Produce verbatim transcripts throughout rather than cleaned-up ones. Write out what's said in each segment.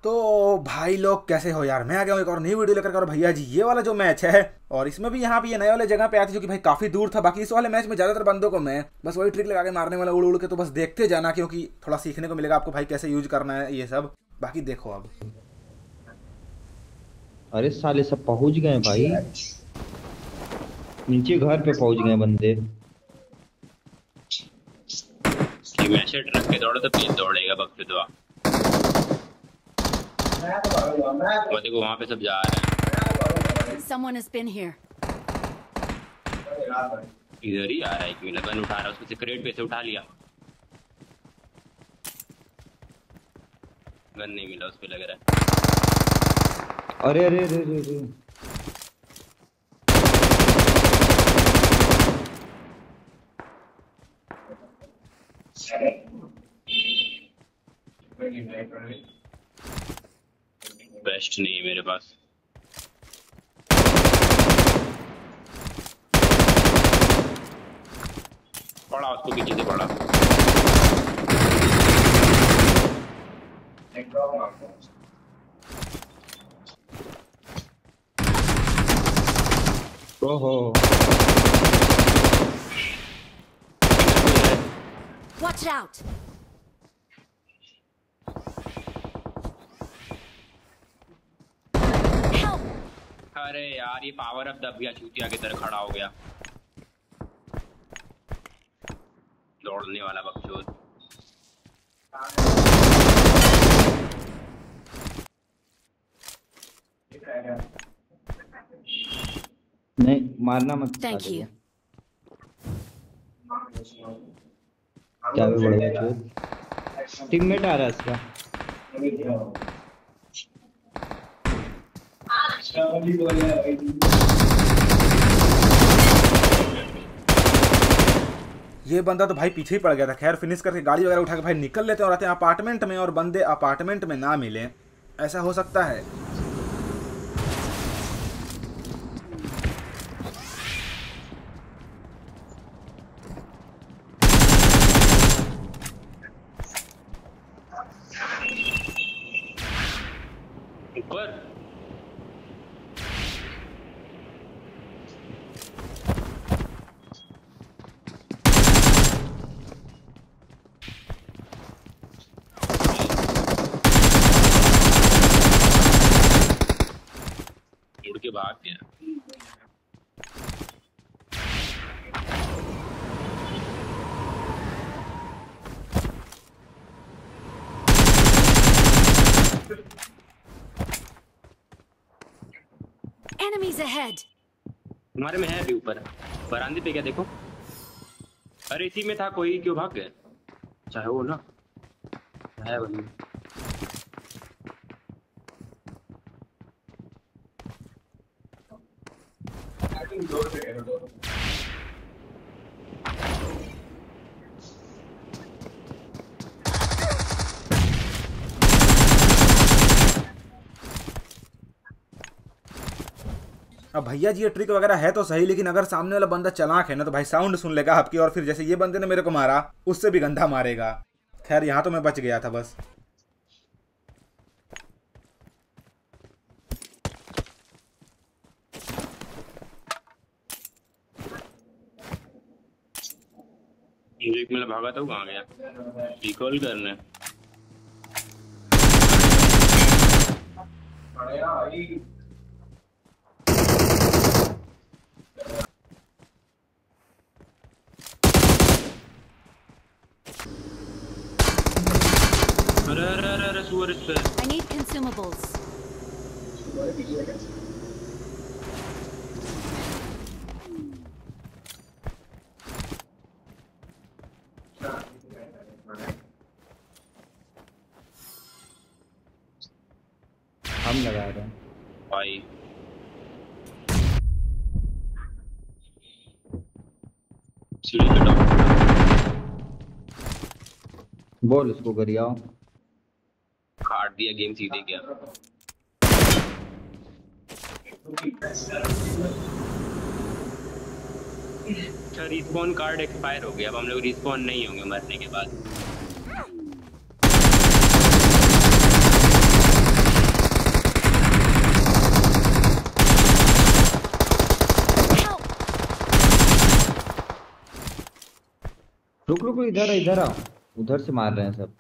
तो भाई लोग कैसे हो यार, मैं आ गया हूँ एक और नई वीडियो लेकर। और भैया जी ये वाला जो मैच है, और इसमें भी यहाँ पे ये नए वाले जगह पे आती जो कि भाई काफी दूर था। बाकी इस वाले मैच में ज्यादातर बंदों को मैं बस वही ट्रिक लगा के मारने वाला, उड़ उड़ के। तो बस देखते जाना, क्योंकि थोड़ा सीखने को मिलेगा आपको भाई कैसे यूज करना है ये सब। बाकी देखो अब। अरे साले सब पहुंच गए भाई, नीचे घर पे पहुंच गए बंदे। कि मैशेट रख के दौड़ो तो तेज दौड़ेगा बक्से दुआ। वो देखो वहां पे सब जा रहे हैं। Someone has been here. इधर ही आ रहा है। एक मिनट, गन उठा रहा है, उसको सिक्रेट पे से उठा लिया। गन नहीं मिला उस पे, लग रहा है। अरे अरे अरे अरे अरे बेस्ट नहीं है मेरे पास। पड़ा उसको, पीछे से पड़ा। ओहो Watch out! Help! अरे यार ये पावर अप दब गया, चूतिया की तरह खड़ा हो गया। दौड़ने वाला बकचोद। नहीं मारना मत। Thank you. क्या भी बड़ा चोद। टीममेट आ रहा है इसका। ये बंदा तो भाई पीछे ही पड़ गया था। खैर फिनिश करके गाड़ी वगैरह उठा के भाई निकल लेते हैं और आते हैं अपार्टमेंट में। और बंदे अपार्टमेंट में ना मिले, ऐसा हो सकता है। ऊपर उड़ के भाग गया। Enemies ahead! हमारे में है अभी ऊपर बरामदे पे, क्या देखो। अरे इसी में था कोई, क्यों भाग गए? चाहे वो ना है वही। अब भैया जी ये ट्रिक वगैरह है तो सही, लेकिन अगर सामने वाला बंदा चालाक है ना तो भाई साउंड सुन लेगा आपकी, और फिर जैसे ये बंदे ने मेरे को मारा उससे भी गंदा मारेगा। खैर यहाँ तो मैं बच गया था बस। एक मिनट भागा तो कहाँ गया? रिकॉल करने। अरे अरे अरे अरे सुअर इस पे। I need consumables. हम लगा रहे हैं भाई। सीढ़ी पे डाउन। बोल उसको गरियाओ। काट दिया गेम सीधे गया। अच्छा रिस्पॉन कार्ड एक्सपायर हो गया, अब हम लोग रिस्पॉन नहीं होंगे मरने के बाद। रुक रुक इधर आ, इधर आओ, उधर से मार रहे हैं सब।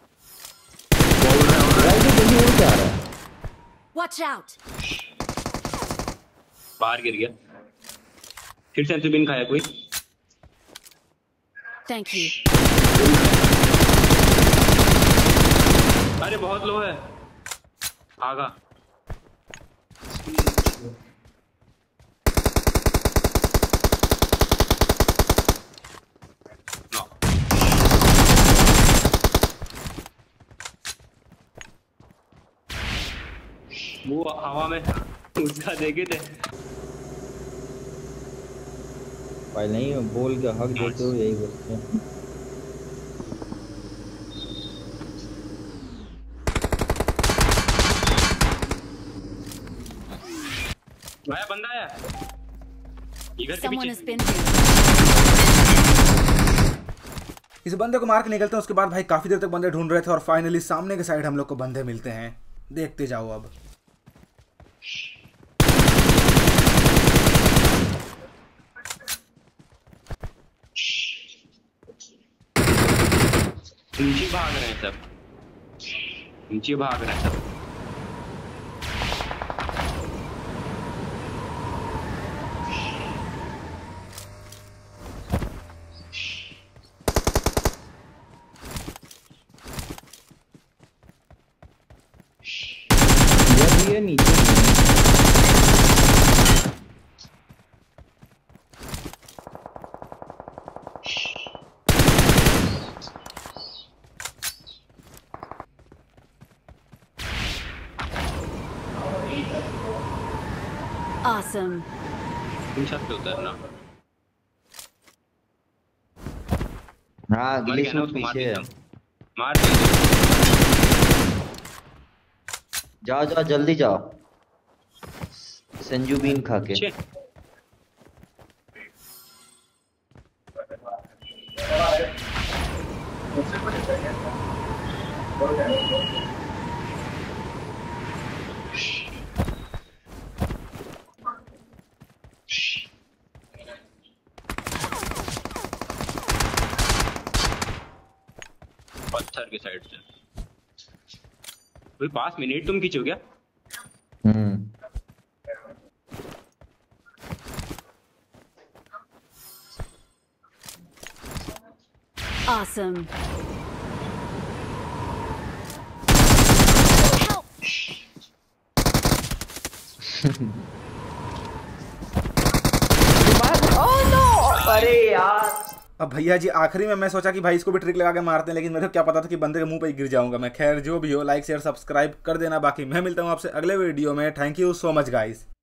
जल्दी उड़ के आ रहा है। Watch out! बाहर गिर गया। फिर से बिन खाया कोई। Thank you. अरे बहुत लो है। आगा। नो। वो हवा में उसका देखे थे। भाई नहीं बोल के हक देते हो यही बोलते हैं। आया बंदा आया। इधर के Someone has पीछे। been here. इस बंदे को मार के निकलते हैं। उसके बाद भाई काफी देर तक बंदे ढूंढ रहे थे और फाइनली सामने के साइड हम लोग को बंदे मिलते हैं। देखते जाओ अब। नीचे भाग रहे हैं सब। नीचे भाग रहे हैं सब। ये नीचे Awesome. इन छत पे उतरना। हाँ मर अगले गया ना सूट उसको मार पीछे है। दिया। मार दिया। जाओ जाओ जल्दी जाओ संजू बीन खा के। पीछे। पत्थर के साइड से कोई पास मिनट तुम खींचो क्या? हम्म Awesome. Help! अरे यार अब भैया जी आखिरी में मैं सोचा कि भाई इसको भी ट्रिक लगा के मारते हैं, लेकिन मेरे को क्या पता था कि बंदे के मुंह पे ही गिर जाऊंगा मैं। खैर जो भी हो, लाइक शेयर सब्सक्राइब कर देना। बाकी मैं मिलता हूँ आपसे अगले वीडियो में। Thank you so much guys.